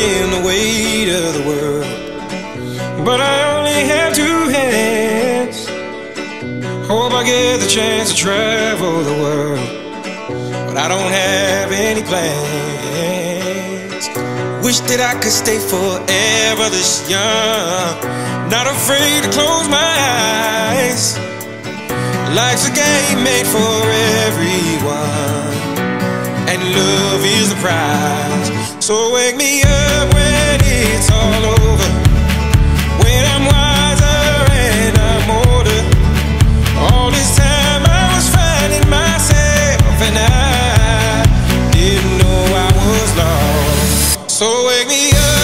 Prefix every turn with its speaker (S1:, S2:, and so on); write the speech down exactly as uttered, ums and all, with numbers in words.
S1: carrying the weight of the world, but I only have two hands. Hope I get the chance to travel the world, but I don't have any plans. Wish that I could stay forever this young, not afraid to close my eyes. Life's a game made for everyone, and love is the prize. So wake me up when it's all over, when I'm wiser and I'm older. All this time I was finding myself, and I didn't know I was lost. So wake me up